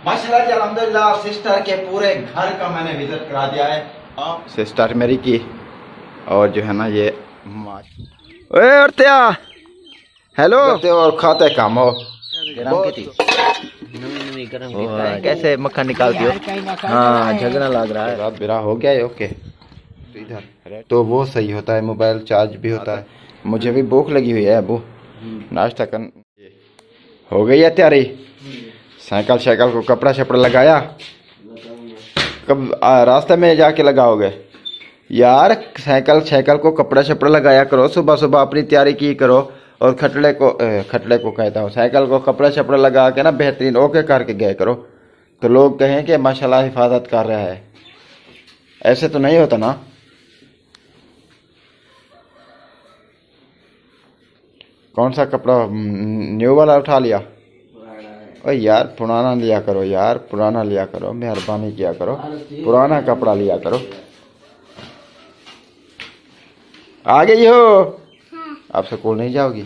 माशाल्लाह जी अल्हम्दुलिल्लाह सिस्टर के पूरे घर का मैंने विजिट करा दिया है। सिस्टर मेरी की और जो है ना ये औरतिया हेलो और खाते काम हो कैसे मक्खन निकालती हो? हाँ झगड़ा लग रहा है, रात बिरा हो गया है। ओके तो इधर तो वो सही होता है, मोबाइल चार्ज भी होता है। मुझे भी भूख लगी हुई है अबू, नाश्ता कर हो गई है तैयारी? साइकिल शाइकिल को कपड़ा शपड़ा लगाया? कब रास्ते में जाके लगाओगे यार? साइकिल शाइकिल को कपड़ा शपड़ा लगाया करो, सुबह सुबह अपनी तैयारी की करो। और खटले को कहता हूँ, साइकिल को कपड़ा शपड़ा लगा के ना बेहतरीन ओके करके गए करो, तो लोग कहें कि माशाल्लाह हिफाजत कर रहा है। ऐसे तो नहीं होता ना। कौन सा कपड़ा न्यू वाला उठा लिया? ओ यार पुराना लिया करो यार, पुराना लिया करो, मेहरबानी किया करो, पुराना कपड़ा लिया करो। आ गई हो? आप स्कूल नहीं जाओगी?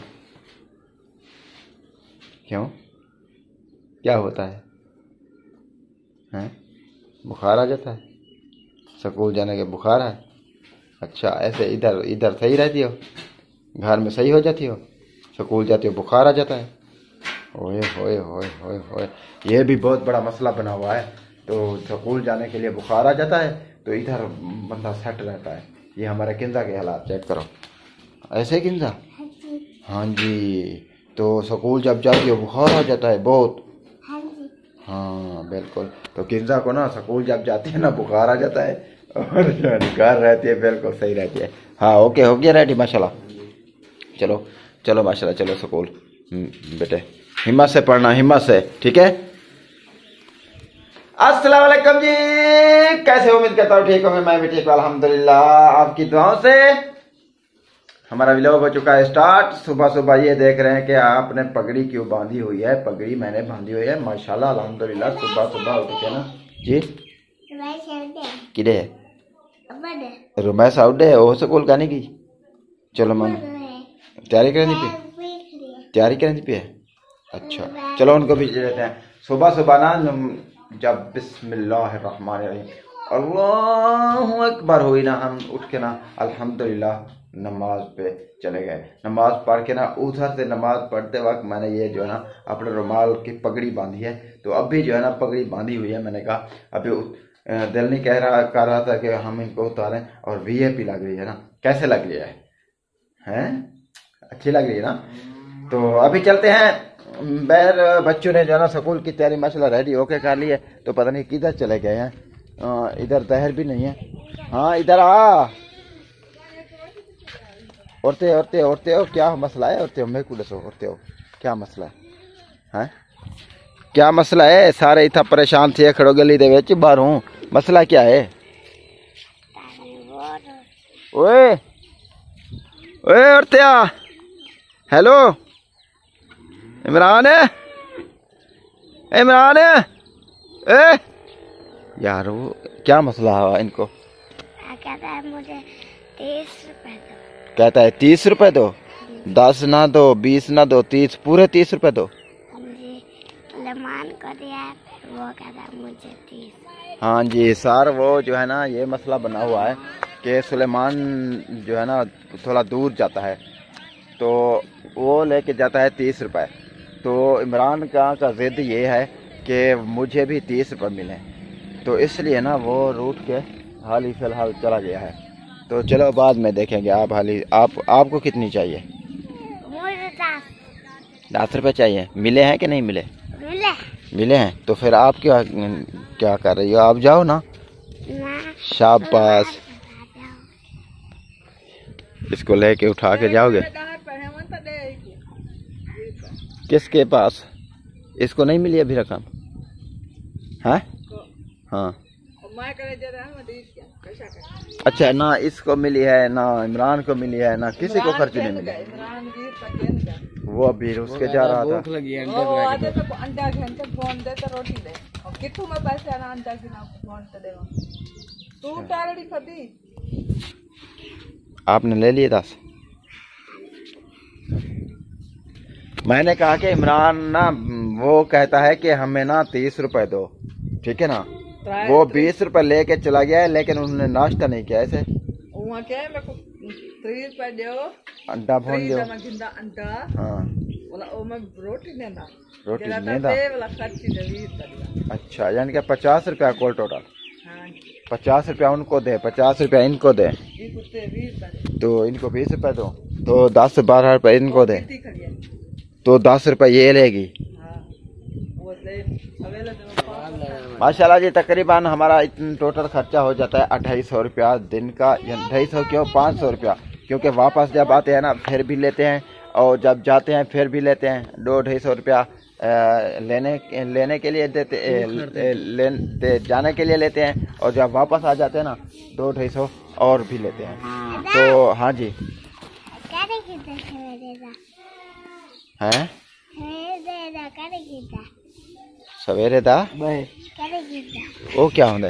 क्यों, क्या होता है? हैं? बुखार आ जाता है? स्कूल जाने के बुखार है? अच्छा ऐसे इधर इधर सही रहती हो, घर में सही हो जाती हो, स्कूल जाती हो बुखार आ जाता है? ओए होए होए होए होए, ये भी बहुत बड़ा मसला बना हुआ है। तो स्कूल जाने के लिए बुखार आ जाता है तो इधर बंदा सेट रहता है। ये हमारे किंजा के हालात चेक करो, ऐसे किंजा? हाँ जी, तो स्कूल जब जाती हो बुखार आ जाता है बहुत? हाँ बिल्कुल, तो किंजा को ना स्कूल जब जाती है ना बुखार आ जाता है, और घर रहती है बिल्कुल सही रहती है। हाँ ओके हो गया रेडी माशाल्लाह। चलो चलो माशाल्लाह, चलो स्कूल बेटे, हिम्मत से पढ़ना, हिम्मत से, ठीक है? अस्सलाम वालेकुम जी, कैसे हो? उम्मीद करता हूँ ठीक होंगे, मैं भी ठीक हूँ अल्हम्दुलिल्लाह, आपकी दुआओं से। हमारा व्लॉग हो चुका है स्टार्ट। सुबह सुबह ये देख रहे हैं कि आपने पगड़ी क्यों बांधी हुई है? पगड़ी मैंने बांधी हुई है माशाल्लाह अल्हम्दुलिल्लाह। सुबह सुबह उठ के ना जी किधे रुमैस आउडे हो स्कूल का नहीं की? चलो मन तैयारी करनी पे, तैयारी करनी पे है। अच्छा चलो उनको भी देते हैं। सुबह सुबह ना जब बिस्मिल्लाहिर्रहमानिर्रहीम अल्लाहु अकबर हुई ना, हम उठ के ना अल्हम्दुलिल्लाह नमाज पे चले गए। नमाज पढ़ के ना उधर से नमाज पढ़ते वक्त मैंने ये जो है ना अपने रुमाल की पगड़ी बांधी है। तो अभी जो है ना पगड़ी बांधी हुई है, मैंने कहा अभी दिल नहीं कर रहा था कि हम इनको उतारें, और वीआईपी लग रही है ना। कैसे लग रही है? हैं अच्छी लग रही है ना? तो अभी चलते हैं। बैर बच्चों ने जो ना स्कूल की तैयारी माशाल्लाह रेडी होके कर ली है, तो पता नहीं किधर चले गए हैं। इधर तहर भी नहीं है। हाँ इधर आ, औरतें औरतें औरतें हो, क्या मसला है? औरतें मेरे को दसो, औरतें हो क्या मसला है? हैं क्या मसला है? सारे इतना परेशान थे खड़ो गली दे विच बाहरों, मसला क्या है? ओए ओए औरतिया हेलो, इमरान है, इमरान है ए यार, वो क्या मसला है इनको? कहता है मुझे 30 रुपए दो। कहता है 30 रुपए दो? 10 ना दो, 20 ना दो, 30 पूरे 30 रुपए दो। सुलेमान को दिया, वो कहता है मुझे 30। हाँ जी सर, वो जो है ना ये मसला बना हुआ है कि सुलेमान जो है ना थोड़ा दूर जाता है, तो वो लेके जाता है 30 रुपए। तो इमरान का ज़िद ये है कि मुझे भी 30 रुपए मिले, तो इसलिए ना वो रूट के हाल ही फिलहाल चला गया है। तो चलो बाद में देखेंगे। आप हाली आपको कितनी चाहिए? मुझे 10 रुपए चाहिए। मिले हैं कि नहीं मिले? मिले हैं। तो फिर आप क्या कर रही हो? आप जाओ ना। शाबाश, इसको लेके उठा के जाओगे? किसके पास? इसको नहीं मिली अभी रकम? है हाँ अच्छा, ना इसको मिली है, ना इमरान को मिली है, ना किसी को खर्च नहीं मिले। वो अभी उसके जा रहा था। आपने ले लिए 10? मैंने कहा कि इमरान ना وہ کہتا ہے کہ ہمیں نا 30 روپے دو, ٹھیک ہے نا. وہ 20 روپے لے کے چلا گیا ہے, لیکن انہوں نے ناشتہ نہیں کیا. ایسے انڈا بھون دو. ہاں روٹی نہیں دا. اچھا, یعنی کہ 50 روپیہ کول ٹوٹل. 50 روپیہ ان کو دے, 50 روپیہ ان کو دے, تو ان کو 20 روپے دو, تو 10 12 روپے ان کو دے, تو 10 روپے یہ لے گی. ماشاءاللہ جی, تقریباً ہمارا ٹوٹل خرچہ ہو جاتا ہے 2800 روپیہ دن کا. 2800 کیوں, 500 روپیہ, کیونکہ واپس جب آتے ہیں نا پھر بھی لیتے ہیں, اور جب جاتے ہیں پھر بھی لیتے ہیں. 200-250 روپیہ لینے کے لیے دیتے, جانے کے لیے لیتے ہیں, اور جب واپس آ جاتے ہیں نا 200-250 اور بھی لیتے ہیں. تو ہاں جی ہیں سویرے دا وہ کیا ہوں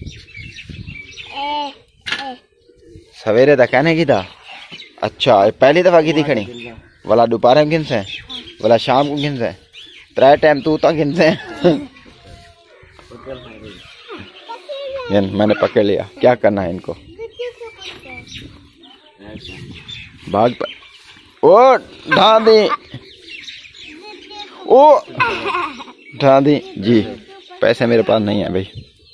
سویرے دا کہنے کی دا. اچھا, پہلی دفعہ کی تھی کھڑی والا دوپہر میں گن سے, والا شام کو گن سے, 3 ٹائم تو گن سے. میں نے پکڑ لیا. کیا کرنا ہے ان کو, بھاگ پر او ڈھان دی, او ڈھان دی جی. پیسے میرے پاس نہیں ہیں بھائی.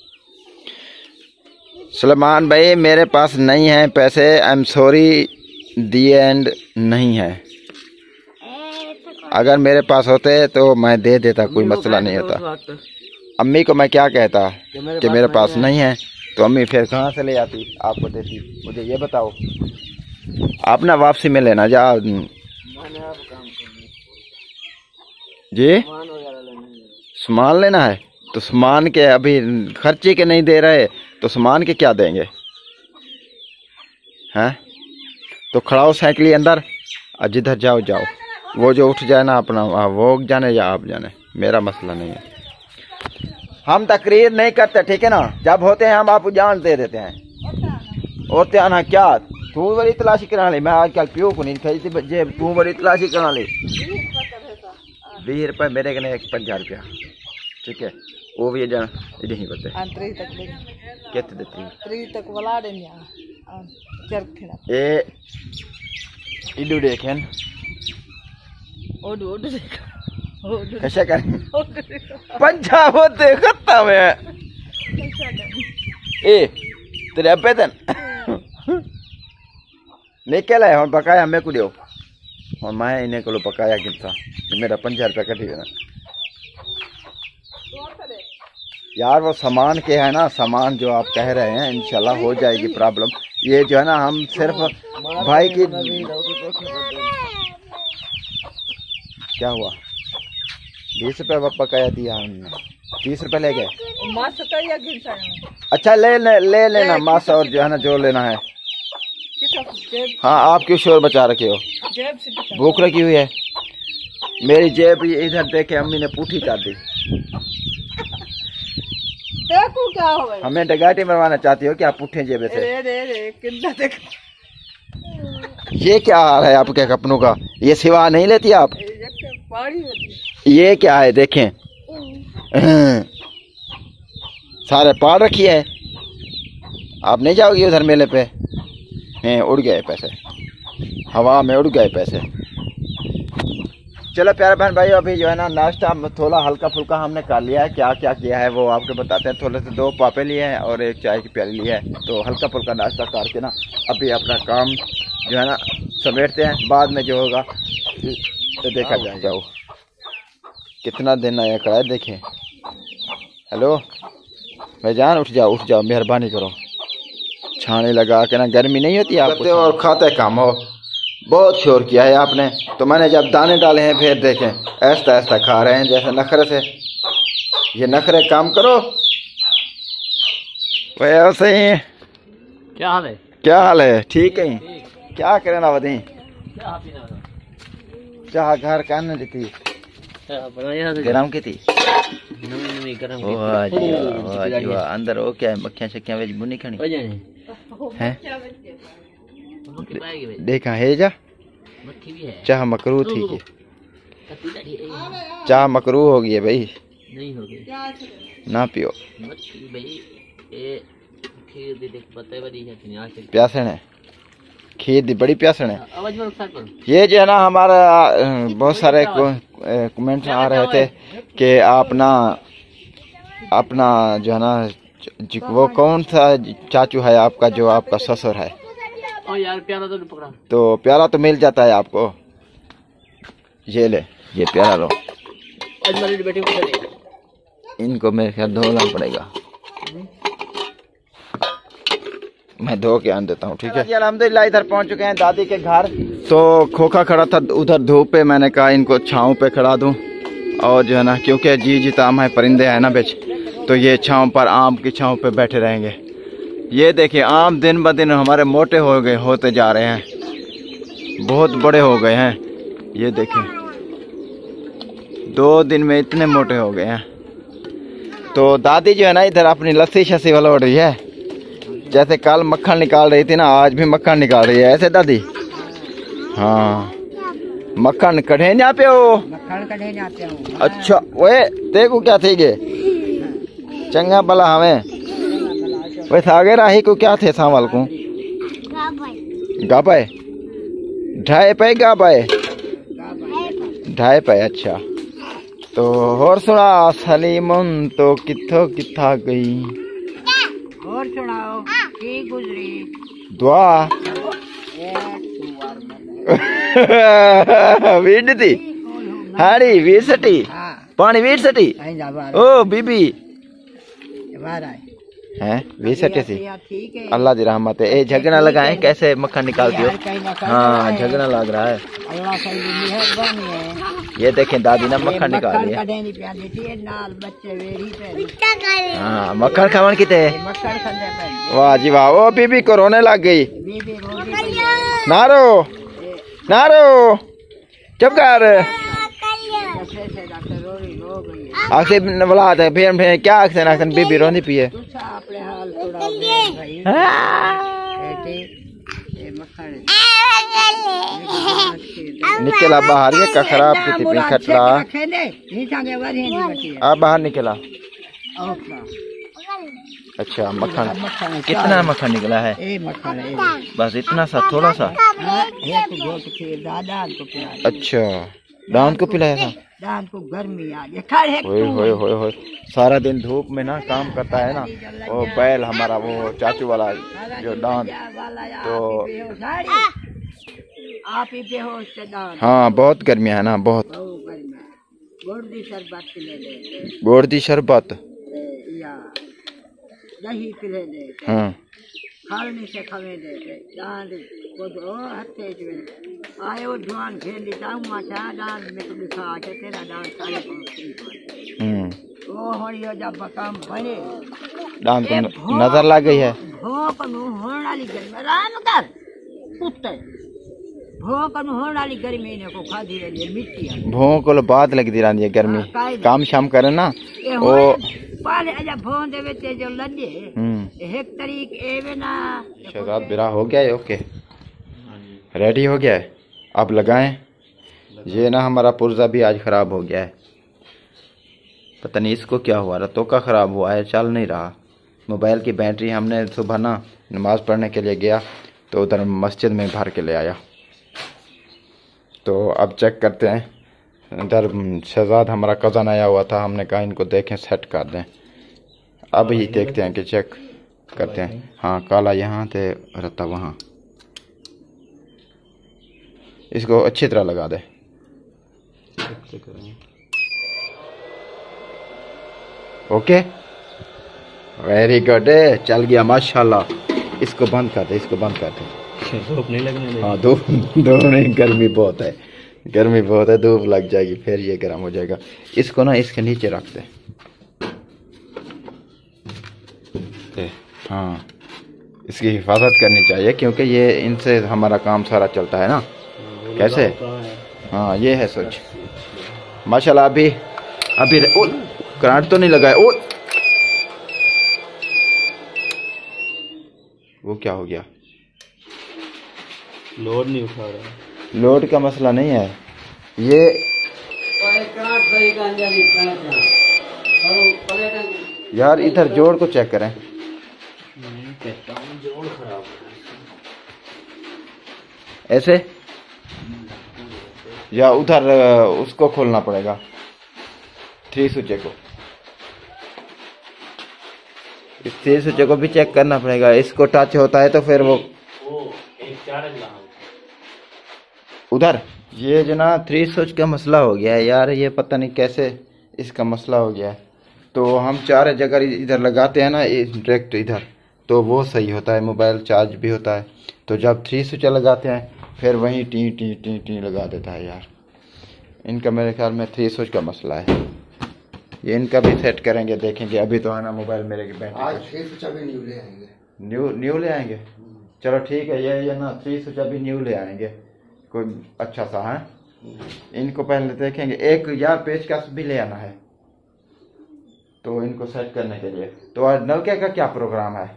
سلیمان بھائی میرے پاس نہیں ہیں پیسے, I'm sorry, the end نہیں ہے. اگر میرے پاس ہوتے تو میں دے دیتا, کوئی مسئلہ نہیں ہوتا. امی کو میں کیا کہتا کہ میرے پاس نہیں ہے, تو امی پھر کہاں سے لے آتی, آپ کو دیتی. مجھے یہ بتاؤ, آپ نا واپسی میں لینا جا جی. سامان لینا ہے تو سامان کے ابھی خرچے کے نہیں دے رہے, تو سامان کے کیا دیں گے ہیں. تو کھڑا ہو سائیکل اندر, جدھر جاؤ جاؤ, وہ جو اٹھ جائے نا اپنا وہ جانے یا آپ جانے, میرا مسئلہ نہیں ہے. ہم تقریر نہیں کرتے, ٹھیک ہے نا. جب ہوتے ہیں ہم آپ کو جان دے دیتے ہیں. اور تیانا کیا تو بڑی تلاشی کرا لی, میں آج کل پیو کو نہیں کھائی جیب, تو بڑی تلاشی کرا لی. 20 روپے میرے کنے 50 روپیہ, ٹھیک ہے. وہ بھی جان نہیں کرتے کہتے دیتے اے ایڈو دیکھیں کیسا کریں 50 ہوتے خطہ میں اے تیرے ابے دن نکل ہے. ہوں پکایا میں کو دیو, اور میں انہیں کو پکایا کنسا, میرا 50 روپیہ کٹی گیا یار. وہ سامان کے ہے نا, سامان جو آپ کہہ رہے ہیں انشاءاللہ ہو جائے گی پرابلم. یہ جو ہے نا ہم صرف بھائی کی کیا ہوا 20 روپے پکایا دیا ہم نے, 30 روپے لے گئے. اچھا لے لینا ماس, اور جو ہے نا جو لینا ہے. ہاں آپ کیوں شور بچا رکھے ہو, بھوک رکھی ہوئی ہے. میری جیب ادھر دیکھے امی نے پوٹھی کر دی. ہمیں ڈگاٹی مروانا چاہتی ہو کہ آپ پوٹھے جیبے سے. یہ کیا حال ہے آپ کے کپنوں کا, یہ سوا نہیں لیتی آپ. یہ کیا ہے دیکھیں, سارے پاڑ رکھی ہے. آپ نہیں جاؤ گی ادھر میلے پہ, اڑ گئے پیسے, ہوا میں اڑ گئے پیسے. چلو پیارے بہن بھائی, ابھی جو ہے نا ناشتہ تھوڑا ہلکا پھلکا ہم نے کر لیا ہے. کیا کیا کیا ہے وہ آپ کو بتاتے ہیں. تھوڑے سے 2 پاپے لیے ہیں اور 1 چائے کی پیالی لی ہے. تو ہلکا پھلکا ناشتہ کر کے نا ابھی اپنا کام جو ہے نا سمیٹتے ہیں. بعد میں جو ہوگا تو دیکھا جائے. جاؤ کتنا دن آیا کرا دیکھیں. ہیلو بھائی جان, اٹھ جاؤ مہربانی کرو. چھانے لگا کے نا, گرمی نہیں ہوتی آپ کو, اور کھاتے کام ہو. بہت شور کیا ہے آپ نے, تو میں نے جب دانے ڈالے ہیں پھر دیکھیں ایسا ایسا کھا رہے ہیں جیسے نخرے سے. یہ نخرے کام کرو. ویسے ہی کیا حال ہے, ٹھیک ہے. کیا کریں نا بدیں, چاہ گھر کہنے دیتی گرم کی تھی. اندر وہ کیا ہے, مکھیاں شکیاں ویج بنی کھانی ہے. دیکھا ہے جا چاہ مکرو تھی, चाह मकरू हो गई है भाई, नहीं हो गई ना पियो, मत पी भाई। ये खीर दे देख पता बड़ी है नहीं आज प्यासन है, खीर दी बड़ी प्यासन है। आवाज में नुकसान करो। ये जो है ना हमारा बहुत सारे कमेंट्स आ रहे थे कि अपना जो है ना वो कौन सा चाचू है आपका जो आपका ससुर है, ओ यार प्यारा तो पकड़ा, तो प्यारा तो मिल जाता है आपको। ये ले, ये प्यारा लो, आज मेरी बेटी को दे। इनको मेरे ख्याल धोना पड़ेगा, मैं धो के आन देता हूँ, ठीक है। अल्हम्दुलिल्लाह इधर पहुँच चुके हैं दादी के घर। तो खोखा खड़ा था उधर धूप पे, मैंने कहा इनको छाँव पे खड़ा दूँ, और जो है ना क्योंकि जी ताम है, परिंदे हैं ना बेच, तो ये छाँव पर आम की छाँव पे बैठे रहेंगे। ये देखिए आम दिन ब दिन हमारे मोटे होते जा रहे हैं, बहुत बड़े हो गए हैं। ये देखिए 2 दिन में इतने मोटे हो गए हैं। तो दादी जो है ना इधर अपनी लस्सी शस्सी वाला उड़ रही है, जैसे कल मक्खन निकाल रही थी ना, आज भी मक्खन निकाल रही है, ऐसे दादी? हाँ, मक्खन कढ़े ना पे हो, मक्खन कढ़े जाते हो। अच्छा वे देखो क्या थी गे चंगा भला हमें वैसे आगे राही को क्या थे सावल को गापाए ढाई पे गापाए ढाई पे। अच्छा तो और सुना सलीमन तो किथो किथा गई, और सुनाओ की गुजरी दुआ वीड थी हाड़ी वीर सटी हाँ पानी वीर सटी ओ बीबी हैं वीर सटी थी। ठीक है अल्लाह दी रहमत है। ए झगड़ा लगाए कैसे मक्खन निकाल दियो, हाँ झगड़ा लग रहा है। अल्लाह की मेहरबानी है। ये देखें दादी ने मक्खन निकाल दिया। कढ़े प्या देती नाल बच्चे वेरी पे हाँ मक्खन खावन किते मक्खन खंदे पे। वाह जी वाह, ओ बीबी को रोने लग गई। बीबी रोटी नारो नारो चुप कर, से डॉक्टर रोरी रो गई आखिर बोला था फिर क्या आखिर आखिर बीबी रोनी पिए तुसा अपने हाल थोड़ा भाई बेटे ये मक्खन निकला बाहर, ये का खराब की थी खटला अब बाहर निकला। अच्छा मक्खन कितना मक्खन निकला है? बस इतना सा थोड़ा सा। अच्छा दांत को पिलाया था? दांत को गर्मी आ गई। होए सारा दिन धूप में ना काम करता है ना, वो बैल हमारा वो चाचू वाला जो दांत, तो आप ही बेहोश से दांत। हाँ बहुत गर्मी है ना, बहुत। गुड़ दी शरबत पिले दे, गुड़ दी शरबत या दही पिले दे, हाँ खालनी से खवे दे दांत को दो हत्ते जो आयो जवान खेली ताऊ माचा दांत में तो दिखा के तेरा दांत सारे ओ होड़ियो जब काम बने दांत को नजर लग गई है। भोक नु होण वाली गर्मी आराम कर कुत्ते, भोक नु होण वाली गर्मी ने को खादी रही मिट्टी भों को बात लगती रहती है गर्मी, काम शाम करे ना वो पाले अजा भों दे विच जो लदे एक तरीक एवे ना। शहजाद बिरा हो गया है, ओके रेडी हो गया है, अब लगाएं। ये ना हमारा पुर्जा भी आज खराब हो गया है, पता नहीं इसको क्या हुआ, रतों का खराब हुआ है, चल नहीं रहा। मोबाइल की बैटरी हमने सुबह ना नमाज पढ़ने के लिए गया तो उधर मस्जिद में भर के ले आया, तो अब चेक करते हैं। इधर शहजाद हमारा कज़न आया हुआ था, हमने कहा इनको देखें सेट कर दें, अब ही देखते हैं कि चेक करते हैं। हाँ काला यहाँ थे रत्ता वहाँ, इसको अच्छी तरह लगा दे। ओके वेरी गुड, चल गया माशाल्लाह। इसको बंद कर दे, इसको बंद कर दे, धूप नहीं लगने दे। हाँ धूप नहीं, गर्मी बहुत है, गर्मी बहुत है, धूप लग जाएगी फिर ये गर्म हो जाएगा। इसको ना इसके नीचे रख दे, हाँ इसकी हिफाजत करनी चाहिए क्योंकि ये इनसे हमारा काम सारा चलता है ना। कैसे? हाँ ये है सोच माशाल्लाह। अभी करंट तो नहीं लगा है। ओ वो क्या हो गया? लोड नहीं उठा रहा। लोड का मसला नहीं है, ये यार इधर जोड़ को चेक करें। मैं कहता हूँ जोड़ खराब है। ऐसे या उधर उसको खोलना पड़ेगा 3 स्विच को। इस 3 स्विच को भी चेक करना पड़ेगा। इसको टच होता है तो फिर वो एक चार्ज लगा उधर ये जो ना 3 स्विच का मसला हो गया है यार। ये पता नहीं कैसे इसका मसला हो गया है। तो हम 4 जगह इधर लगाते हैं ना डायरेक्ट इधर, तो वो सही होता है, मोबाइल चार्ज भी होता है। तो जब 3 स्विच लगाते हैं फिर वहीं टी टी टी टी लगा देता है यार। इनका मेरे ख्याल में 3 स्विच का मसला है। ये इनका भी सेट करेंगे, देखेंगे। अभी तो है ना मोबाइल मेरे की बैटरी आज 3 स्विच अभी न्यू ले आएंगे। न्यू ले आएंगे। चलो ठीक है, ये ना 3 स्विच अभी न्यू ले आएंगे, कोई अच्छा सा है। इनको पहले देखेंगे। एक यार पेचकस भी ले आना है तो इनको सेट करने के लिए। तो आज नलके का क्या प्रोग्राम है?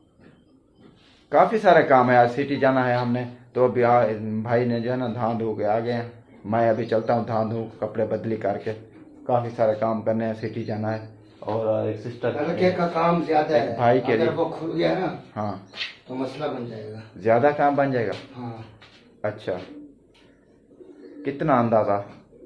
काफी सारे काम है। आज सिटी जाना है हमने, तो अभी भाई ने जो है ना धान धो के आ गए हैं। मैं अभी चलता हूँ धान धो कपड़े बदली करके। काफी सारे काम करने हैं, सिटी जाना है। और एक सिस्टर नलके का काम ज्यादा है भाई के लिए। अगर वो खुल गया ना हाँ तो मसला बन जाएगा। ज्यादा काम बन जाएगा। हाँ अच्छा, कितना अंदाजा?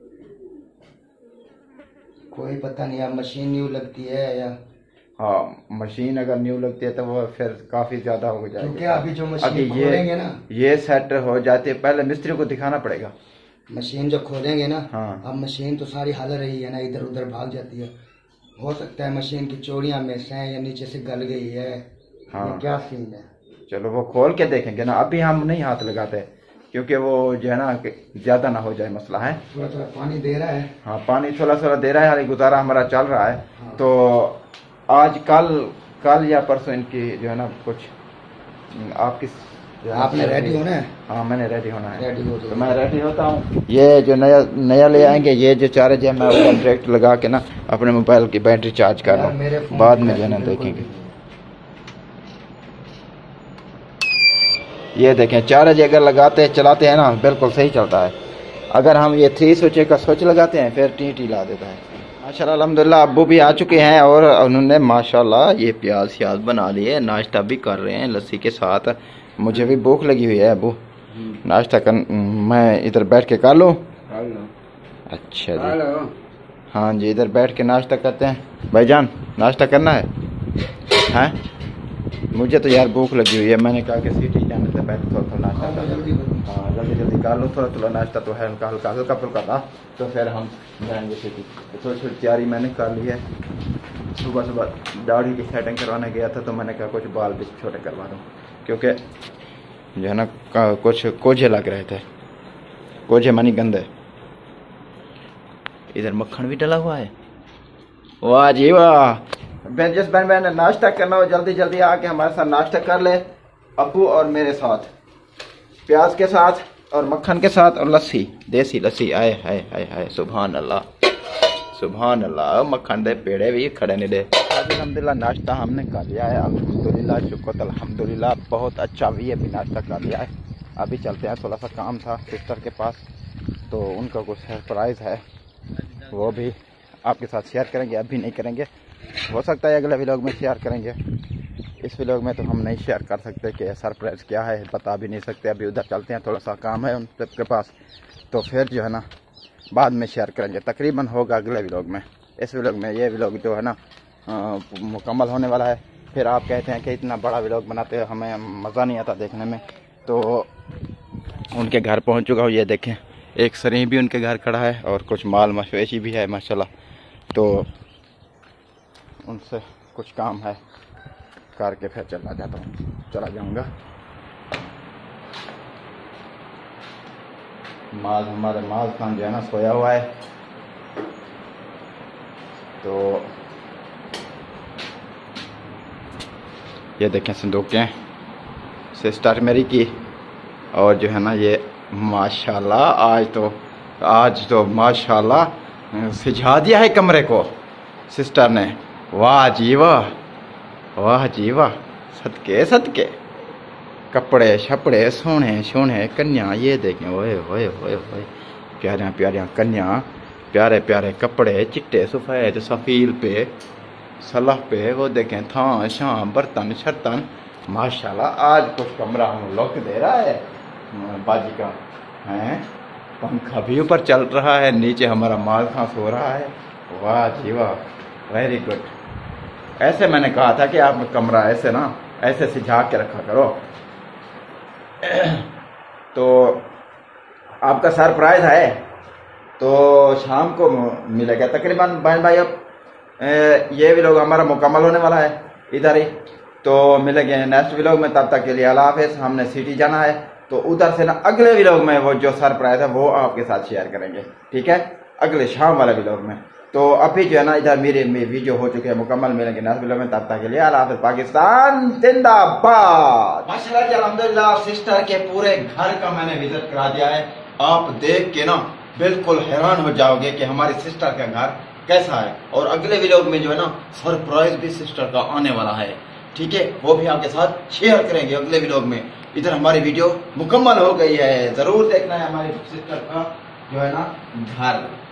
कोई पता नहीं, अब मशीन न्यू लगती है या हाँ, मशीन अगर न्यू लगती है तो वो फिर काफी ज्यादा हो क्योंकि जाएगा। अभी जो मशीन खोलेंगे ना, ये सेट हो जाती है, पहले मिस्त्री को दिखाना पड़ेगा। मशीन जो खोलेंगे ना, हाँ। अब मशीन तो सारी हल रही है ना, इधर उधर भाग जाती है। हो सकता है मशीन की चोड़ियां में से या नीचे से गल गई है। हाँ। ये क्या सीन है? चलो वो खोल के देखेंगे ना। अभी हम नहीं हाथ लगाते क्योंकि वो जो है ना ज्यादा ना हो जाए, मसला है। थोड़ा थोड़ा पानी दे रहा है। हाँ, पानी थोड़ा थोड़ा दे रहा है, हालांकि गुजारा हमारा चल रहा है। हाँ। तो आज कल या परसों इनकी जो है ना कुछ आपकी आपने रेडी होना है? हाँ, मैंने रेडी होना है। रेडी हो तो मैं रेडी होता हूँ। ये जो नया ले आएंगे, ये जो चार्ज है मैं उसका डायरेक्ट लगा के ना अपने मोबाइल की बैटरी चार्ज कर यार, मेरे लूँ। फोन बाद की में जो है ना बैटरी देखेंगे। ये देखें, चार्ज अगर लगाते हैं चलाते हैं ना बिल्कुल सही चलता है। अगर हम ये 3 स्विच का स्विच लगाते हैं फिर टी ला देता है। माशाल्लाह अल्हम्दुलिल्लाह अब्बू भी आ चुके हैं और उन्होंने माशाल्लाह ये प्याज श्याज बना लिए, नाश्ता भी कर रहे हैं लस्सी के साथ। मुझे भी भूख लगी हुई है अब्बू, नाश्ता कर मैं इधर बैठ के कर लूँ? अच्छा जी, हाँ जी, इधर बैठ के नाश्ता करते हैं। भाईजान नाश्ता करना है? हैं? मुझे तो यार भूख लगी हुई है। मैंने कहा कि सिटी जाने से पहले थोड़ा नाश्ता कर लूँ। हाँ, जल्दी कर लूँ। थोड़ा नाश्ता तो है हल्का फुल्का था, तो फिर हम जाएंगे सिटी। थोड़ी तैयारी मैंने कर ली है। सुबह दाढ़ी की सेटिंग करवाने गया था तो मैंने कहा कुछ बाल भी छोटे करवा दूँ, क्योंकि जो है ना कुछ कोझे लग रहे थे। कोझे मानी गंदे। इधर मक्खन भी डला हुआ है। वाह जी वाह। जिस बहन ने नाश्ता करना हो जल्दी आके हमारे साथ नाश्ता कर ले। अब्बू और मेरे साथ प्याज के साथ और मक्खन के साथ और लस्सी, देसी लस्सी। आए हाय हाय हाय, सुभान अल्लाह सुभान अल्लाह। मक्खन दे पेड़े भी खड़े नहीं दे। अल्हम्दुलिल्लाह नाश्ता हमने कर लिया है। अल्हम्दुलिल्लाह शुक्र अल्हम्दुलिल्लाह, बहुत अच्छा भी है, नाश्ता कर लिया है। अभी चलते हैं, थोड़ा सा काम था सिस्टर के पास, तो उनका कुछ सरप्राइज़ है, वो भी आपके साथ शेयर करेंगे। अभी नहीं करेंगे, हो सकता है अगले व्लॉग में शेयर करेंगे। इस व्लॉग में तो हम नहीं शेयर कर सकते कि सरप्राइज़ क्या है, बता भी नहीं सकते। अभी उधर चलते हैं, थोड़ा सा काम है उन सबके पास, तो फिर जो है ना बाद में शेयर करेंगे। तकरीबन होगा अगले व्लॉग में। इस व्लॉग में ये व्लॉग जो है ना मुकम्मल होने वाला है। फिर आप कहते हैं कि इतना बड़ा व्लॉग बनाते हो, हमें मज़ा नहीं आता देखने में। तो उनके घर पहुंच चुका हूँ। ये देखें, एक सरी भी उनके घर खड़ा है और कुछ माल मवेशी भी है माशाल्लाह। तो उनसे कुछ काम है करके फिर चला जाऊंगा। माल हमारे माल खान जो है ना सोया हुआ है, तो ये देखें संदूकें सिस्टर मेरी की। और जो है ना ये माशाल्लाह आज तो माशाल्लाह सिझा दिया है कमरे को सिस्टर ने। वाह जी वाह, वाह जी वाह, सदके कपड़े शपड़े सोने कन्या। ये देखें, ओए ओए ओए ओए, प्यारियां कन्या प्यारे प्यारे कपड़े, चिट्टे सफेद सफील पे, सलाह पे, वो देखें थां शां बर्तन शर्तन, माशाल्लाह। आज कुछ कमरा हम लुक दे रहा है बाजी का है। पंखा भी ऊपर चल रहा है, नीचे हमारा माल खां सो रहा है। वाह जी वाह, वेरी गुड। ऐसे मैंने कहा था कि आप कमरा ऐसे ना ऐसे सिझा के रखा करो। तो आपका सरप्राइज है, तो शाम को मिलेगा तकरीबन बहन भाई। अब ये व्लॉग हमारा मुकम्मल होने वाला है इधर ही, तो मिलेंगे नेक्स्ट व्लॉग में। तब तक के लिए अल्लाह हाफिज़। हमने सिटी जाना है, तो उधर से ना अगले व्लॉग में वो जो सरप्राइज है वो आपके साथ शेयर करेंगे, ठीक है, अगले शाम वाले व्लॉग में। तो अभी जो है ना इधर मेरे वीडियो हो चुके हैं मुकम्मल, मिलेंगे नेक्स्ट व्लॉग में। तब तक के लिए अल्लाह हाफिज़। पाकिस्तान जिंदाबाद। माशाल्लाह जी अल्हम्दुलिल्लाह, सिस्टर के पूरे घर का मैंने विजिट करा दिया है। आप देख के ना बिल्कुल हैरान हो जाओगे कि हमारी सिस्टर का घर कैसा है। और अगले व्लॉग में जो है ना सरप्राइज भी सिस्टर का आने वाला है, ठीक है, वो भी आपके साथ शेयर करेंगे अगले व्लॉग में। इधर हमारी वीडियो मुकम्मल हो गई है, जरूर देखना है हमारी सिस्टर का जो है ना घर।